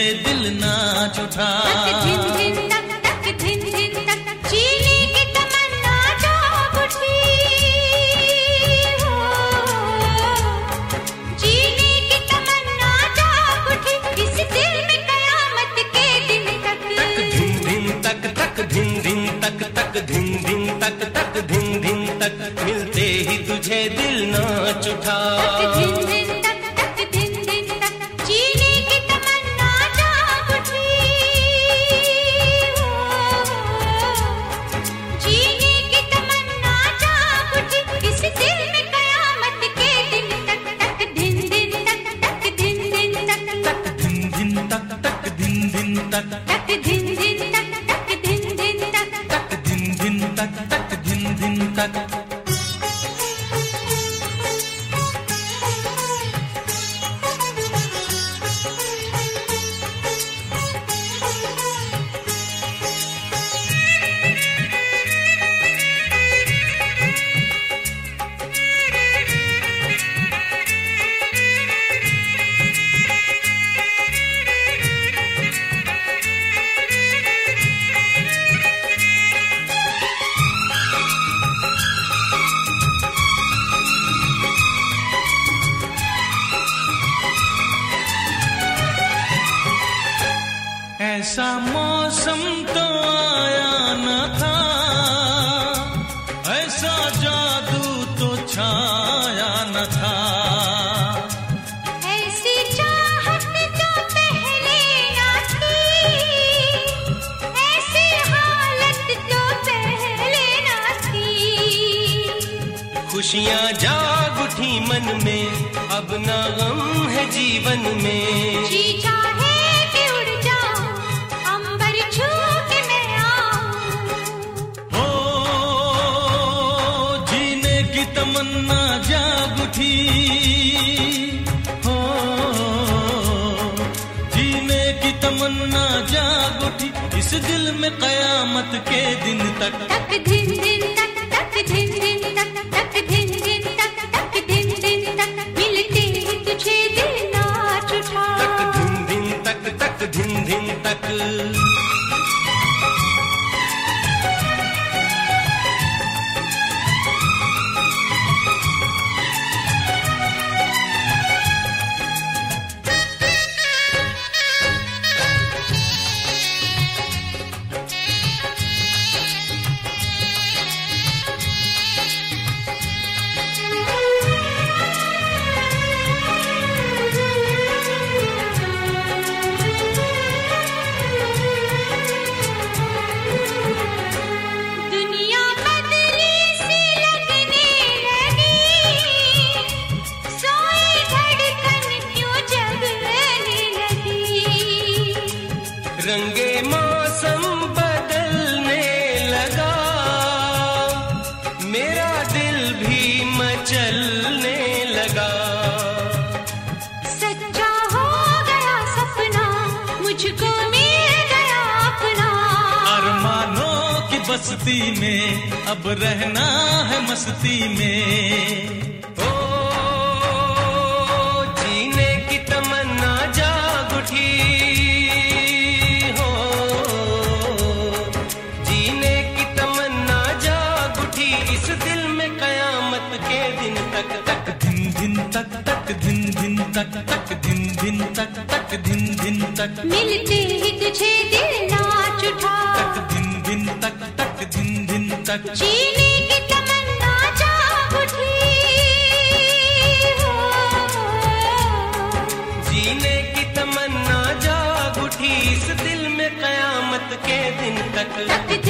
दिल नाच उठा। मिलते ही तुझे दिल नाच उठा। जीने की तमन्ना जाग उठी, जीने की तमन्ना जाग उठी, इस दिल में कयामत के दिन तक तक दिन दिन तक तक दिन दिन तक तक दिन दिन तक तक दिन दिन तक तक दिन दिन तक तक दिन दिन तक तक दिन दिन तक तक दिन दिन तक। ऐसा मौसम तो आया न था, ऐसा जादू तो छाया न था। ऐसी चाहत जो पहले ना थी, ऐसी हालत जो पहले ना थी। खुशियाँ जाग उठी मन में, अब ना गम है जीवन में। जी चाहे कि उड़ जाऊं, अंबर छू के मैं आऊं। हो जीने की तमन्ना जाग उठी, हो जीने की तमन्ना जाग उठी, इस दिल में कयामत के दिन तक तक दिन दिन तक तक दिन दिन तक तक दिन दिन तक तक दिन दिन तक मिलते ही तुझे दिल नाच उठा। तक दिन दिन तक तक दिन दिन तक। दुनिया बदली सी लगने लगी, सोई धड़कन क्यों जगने लगी। रंगे मौसम बदलने लगा, मेरा दिल भी मचलने लगा। सच्चा हो गया सपना, मुझको मिल गया अपना। अरमानों की बस्ती में अब रहना है मस्ती में। ओ जीने की तमन्ना जाग उठी, हो जीने की तमन्ना जाग उठी, इस दिल में कयामत के दिन तक तक दिन दिन तक तक दिन दिन तक तक दिन दिन तक तक दिन दिन तक मिलते ही तुझे दिल नाच उठा। तक दिन दिन तक तक दिन दिन तक। जीने की तमन्ना जाग उठी, हो जीने की तमन्ना जाग उठी, इस दिल में कयामत के दिन तक तक